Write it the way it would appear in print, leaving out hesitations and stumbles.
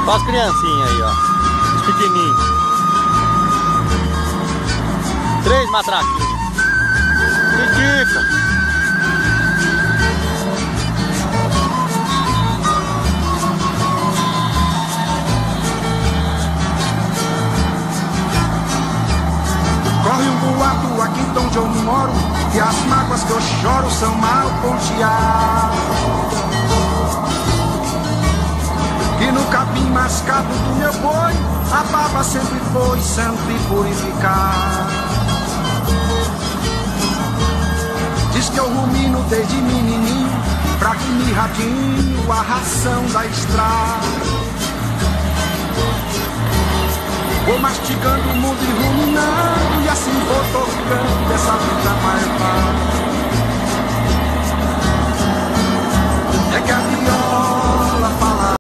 Olha as criancinhas aí, ó. Os pequenininhos. 3 matraquinhos. Pitica. Corre um boato aqui de onde eu moro, que as mágoas que eu choro são mal ponteadas. Que no capim mascado do meu boi, a baba sempre foi santa e purificada. Diz que eu rumino desde menininho, pra que me radinho a ração da estrada. Vou mastigando o mundo e ruminando, e assim vou tocando essa vida marvada. É que a viola